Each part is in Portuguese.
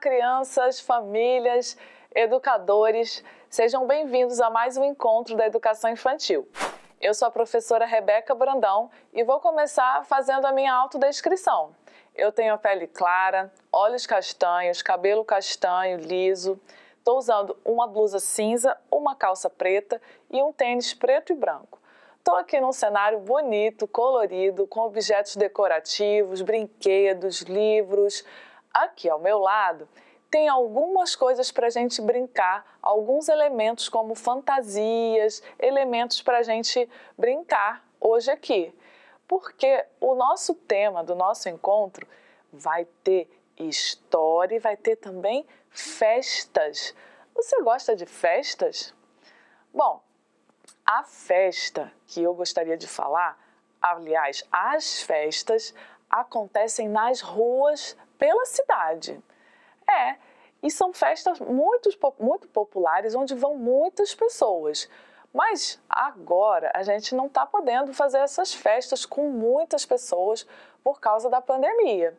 crianças, famílias, educadores, sejam bem-vindos a mais um encontro da educação infantil. Eu sou a professora Rebeca Brandão e vou começar fazendo a minha autodescrição. Eu tenho a pele clara, olhos castanhos, cabelo castanho, liso. Estou usando uma blusa cinza, uma calça preta e um tênis preto e branco. Estou aqui num cenário bonito, colorido, com objetos decorativos, brinquedos, livros. Aqui ao meu lado tem algumas coisas para a gente brincar, alguns elementos como fantasias, elementos para a gente brincar hoje aqui. Porque o nosso tema do nosso encontro vai ter história e vai ter também festas. Você gosta de festas? Bom, a festa que eu gostaria de falar, aliás, as festas acontecem nas ruas pela cidade. E são festas muito populares onde vão muitas pessoas. Mas agora a gente não está podendo fazer essas festas com muitas pessoas por causa da pandemia.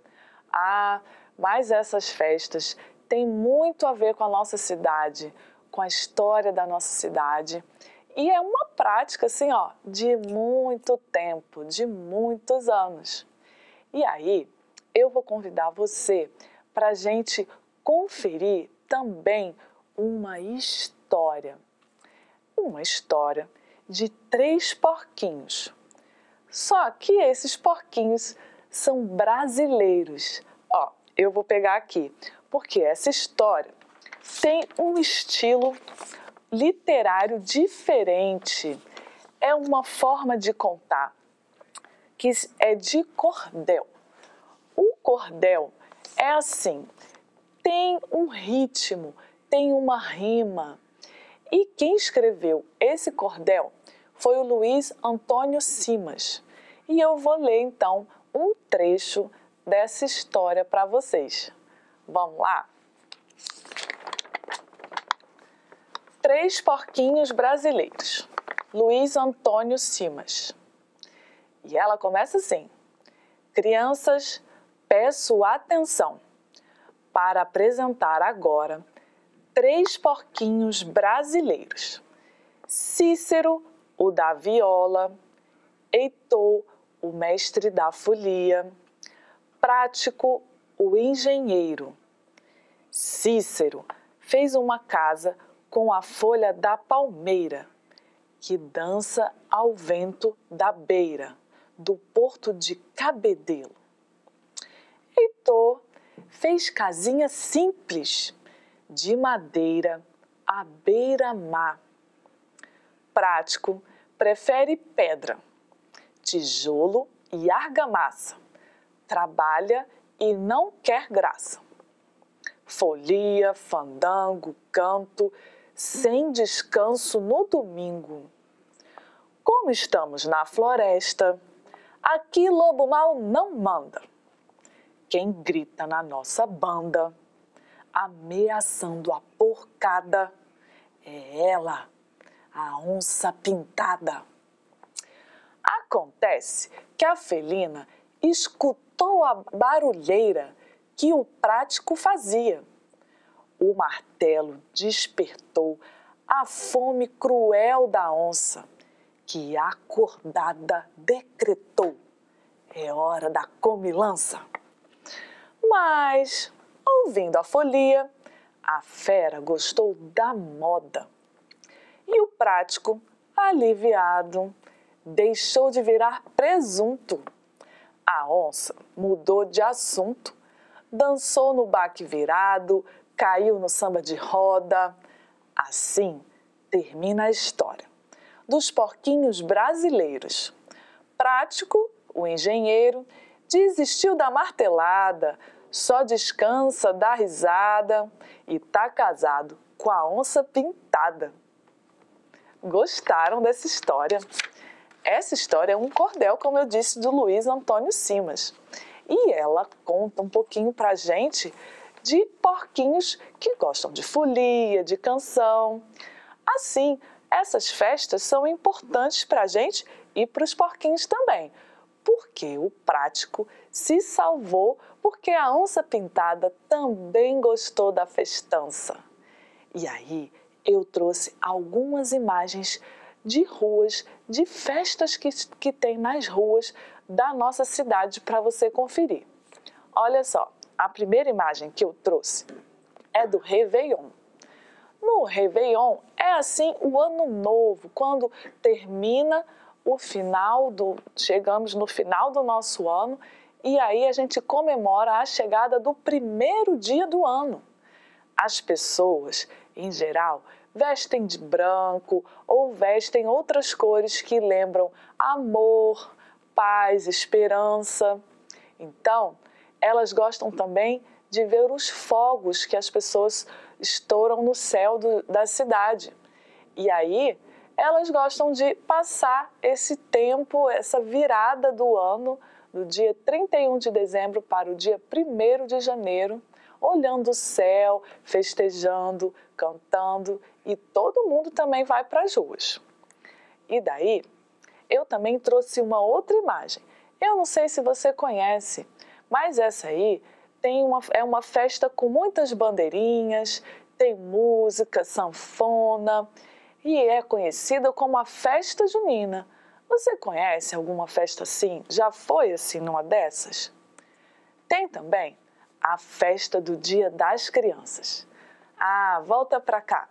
Mas essas festas têm muito a ver com a nossa cidade, com a história da nossa cidade. E é uma prática, assim, de muito tempo, de muitos anos. E aí, eu vou convidar você para a gente conferir também uma história. Uma história de 3 porquinhos. Só que esses porquinhos são brasileiros. Eu vou pegar aqui, porque essa história tem um estilo literário diferente. É uma forma de contar que é de cordel. O cordel é assim, tem um ritmo, tem uma rima. E quem escreveu esse cordel foi o Luiz Antônio Simas. E eu vou ler então um trecho dessa história para vocês. Vamos lá? 3 porquinhos brasileiros, Luiz Antônio Simas. E ela começa assim: crianças, peço atenção para apresentar agora 3 porquinhos brasileiros. Cícero, o da viola, Heitor, o mestre da folia, Prático, o engenheiro. Cícero fez uma casa com a folha da palmeira, que dança ao vento da beira, do porto de Cabedelo. Heitor fez casinha simples, de madeira, à beira-mar. Prático prefere pedra, tijolo e argamassa. Trabalha e não quer graça. Folia, fandango, canto, sem descanso no domingo. Como estamos na floresta, aqui lobo mau não manda. Quem grita na nossa banda, ameaçando a porcada, é ela, a onça pintada. Acontece que a felina escutou a barulheira que o prático fazia. O martelo despertou a fome cruel da onça, que acordada decretou: é hora da comilança. Mas, ouvindo a folia, a fera gostou da moda. E o prático, aliviado, deixou de virar presunto. A onça mudou de assunto, dançou no baque virado, caiu no samba de roda. Assim termina a história dos porquinhos brasileiros. Prático, o engenheiro, desistiu da martelada, só descansa da risada e tá casado com a onça pintada. Gostaram dessa história? Essa história é um cordel, como eu disse, do Luiz Antônio Simas. E ela conta um pouquinho pra gente de porquinhos que gostam de folia, de canção. Assim, essas festas são importantes pra gente e para os porquinhos também, Porque o prático se salvou porque a onça pintada também gostou da festança. E aí eu trouxe algumas imagens de ruas, de festas que tem nas ruas da nossa cidade para você conferir. Olha só, a primeira imagem que eu trouxe é do Réveillon. No Réveillon é assim o ano novo, quando termina chegamos no final do nosso ano e aí a gente comemora a chegada do primeiro dia do ano. As pessoas, em geral, vestem de branco ou vestem outras cores que lembram amor, paz, esperança. Então, elas gostam também de ver os fogos que as pessoas estouram no céu da cidade. E aí, elas gostam de passar esse tempo, essa virada do ano, do dia 31 de dezembro para o dia 1º de janeiro, olhando o céu, festejando, cantando, e todo mundo também vai para as ruas. E daí, eu também trouxe uma outra imagem. Eu não sei se você conhece, mas essa aí é uma festa com muitas bandeirinhas, tem música, sanfona e é conhecida como a festa junina. Você conhece alguma festa assim? Já foi assim numa dessas? Tem também a festa do Dia das Crianças. Volta para cá.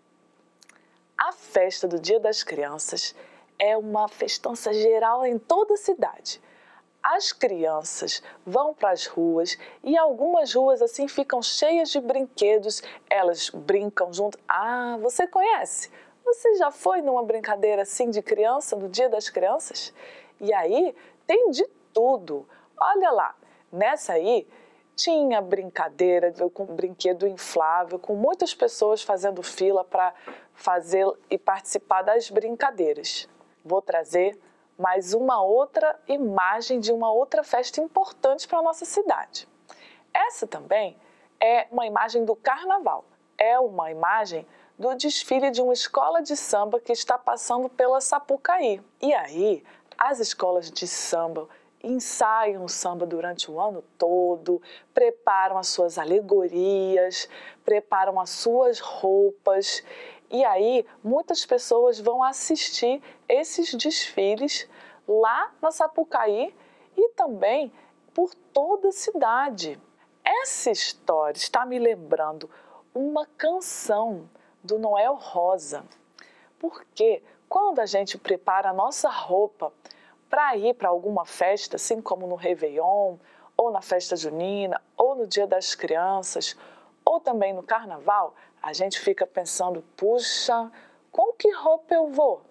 A festa do Dia das Crianças é uma festança geral em toda a cidade. As crianças vão para as ruas e algumas ruas assim ficam cheias de brinquedos, elas brincam junto. Você conhece? Você já foi numa brincadeira assim de criança, no Dia das Crianças? E aí tem de tudo. Olha lá, nessa aí tinha brincadeira com brinquedo inflável, com muitas pessoas fazendo fila para fazer e participar das brincadeiras. Vou trazer mais uma outra imagem de uma outra festa importante para a nossa cidade. Essa também é uma imagem do carnaval. É uma imagem do desfile de uma escola de samba que está passando pela Sapucaí. E aí, as escolas de samba ensaiam o samba durante o ano todo, preparam as suas alegorias, preparam as suas roupas. E aí, muitas pessoas vão assistir esses desfiles lá na Sapucaí e também por toda a cidade. Essa história está me lembrando uma canção do Noel Rosa, porque quando a gente prepara a nossa roupa para ir para alguma festa, assim como no Réveillon, ou na festa junina, ou no Dia das Crianças, ou também no Carnaval, a gente fica pensando, puxa, com que roupa eu vou?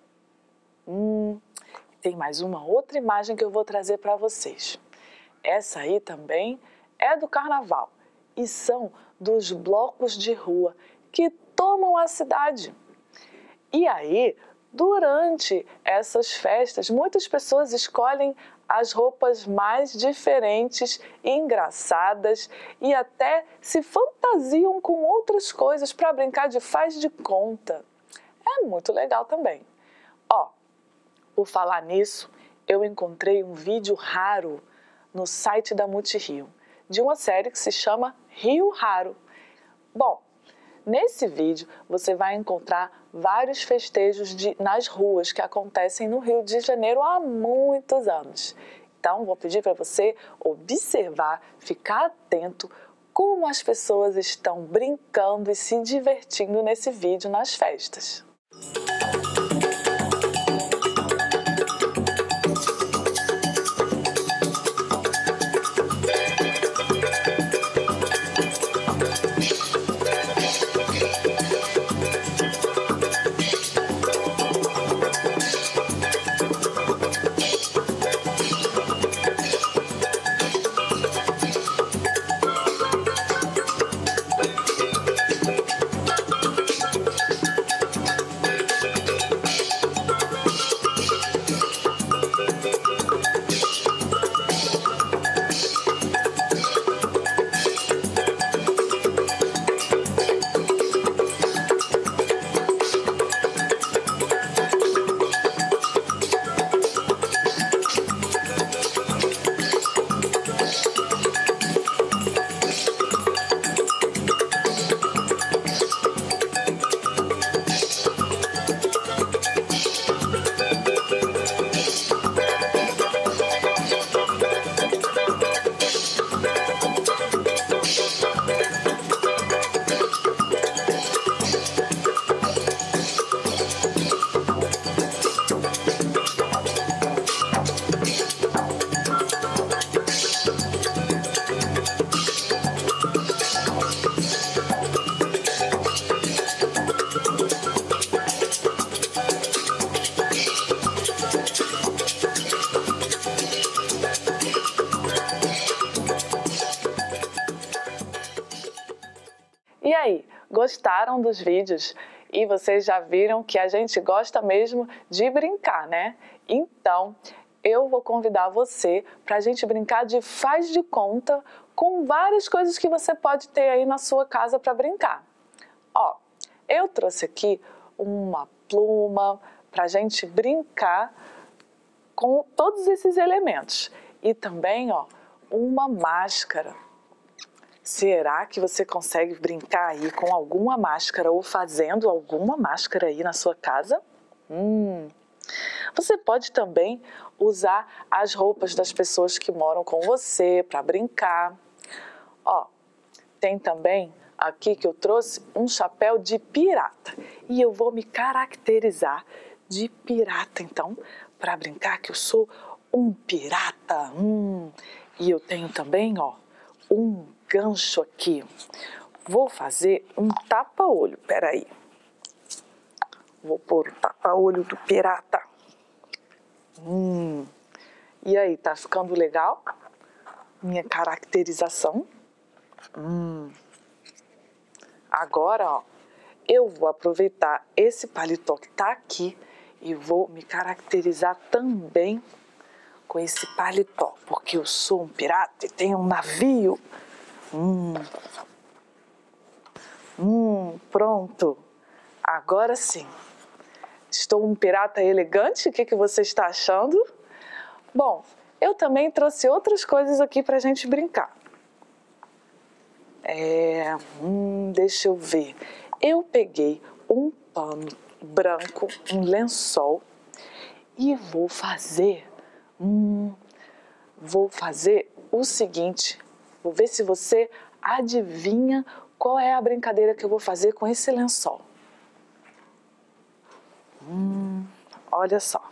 Tem mais uma outra imagem que eu vou trazer para vocês. Essa aí também é do Carnaval e são dos blocos de rua que tomam a cidade. E aí, durante essas festas, muitas pessoas escolhem as roupas mais diferentes e engraçadas e até se fantasiam com outras coisas para brincar de faz de conta. É muito legal também. Por falar nisso, eu encontrei um vídeo raro no site da Multirio, de uma série que se chama Rio Raro. Bom, nesse vídeo você vai encontrar vários festejos nas ruas que acontecem no Rio de Janeiro há muitos anos. Então, vou pedir para você observar, ficar atento como as pessoas estão brincando e se divertindo nesse vídeo nas festas. gostaram dos vídeos e vocês já viram que a gente gosta mesmo de brincar, né? Então, eu vou convidar você para a gente brincar de faz de conta com várias coisas que você pode ter aí na sua casa para brincar. Ó, eu trouxe aqui uma pluma para a gente brincar com todos esses elementos. E também, ó, uma máscara. Será que você consegue brincar aí com alguma máscara ou fazendo alguma máscara aí na sua casa? Você pode também usar as roupas das pessoas que moram com você para brincar. Ó, tem também aqui que eu trouxe um chapéu de pirata. E eu vou me caracterizar de pirata, então, para brincar que eu sou um pirata. E eu tenho também, ó, um gancho aqui. Vou fazer um tapa-olho, peraí. Vou pôr o tapa-olho do pirata. E aí, tá ficando legal? Minha caracterização? Agora, ó, eu vou aproveitar esse paletó que tá aqui e vou me caracterizar também com esse paletó, porque eu sou um pirata e tenho um navio. Pronto. Agora sim. Estou um pirata elegante? O que você está achando? Bom, eu também trouxe outras coisas aqui para a gente brincar. Deixa eu ver. Eu peguei um pano branco, um lençol, e vou fazer o seguinte. Vou ver se você adivinha qual é a brincadeira que eu vou fazer com esse lençol. Olha só.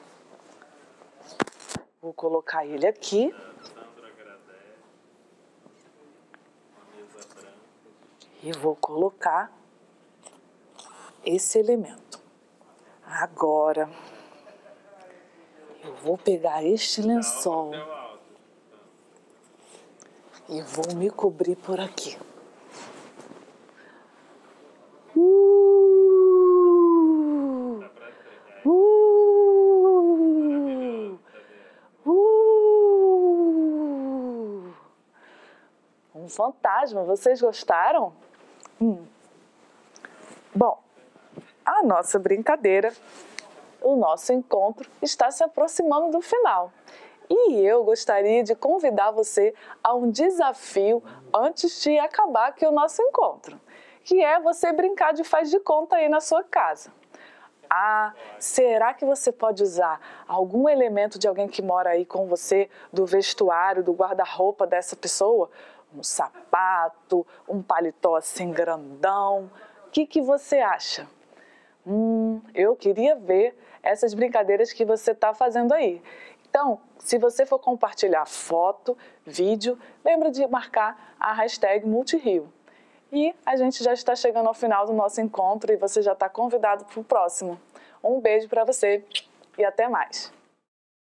Vou colocar ele aqui. E vou colocar esse elemento. Agora, eu vou pegar este lençol e vou me cobrir por aqui. Um fantasma, vocês gostaram? Bom, a nossa brincadeira, o nosso encontro está se aproximando do final. E eu gostaria de convidar você a um desafio antes de acabar aqui o nosso encontro, que é você brincar de faz de conta aí na sua casa. Será que você pode usar algum elemento de alguém que mora aí com você, do vestuário, do guarda-roupa dessa pessoa? Um sapato, um paletó assim grandão. O que você acha? Eu queria ver essas brincadeiras que você está fazendo aí. Então, se você for compartilhar foto, vídeo, lembra de marcar a hashtag Multirio. E a gente já está chegando ao final do nosso encontro e você já está convidado para o próximo. Um beijo para você e até mais!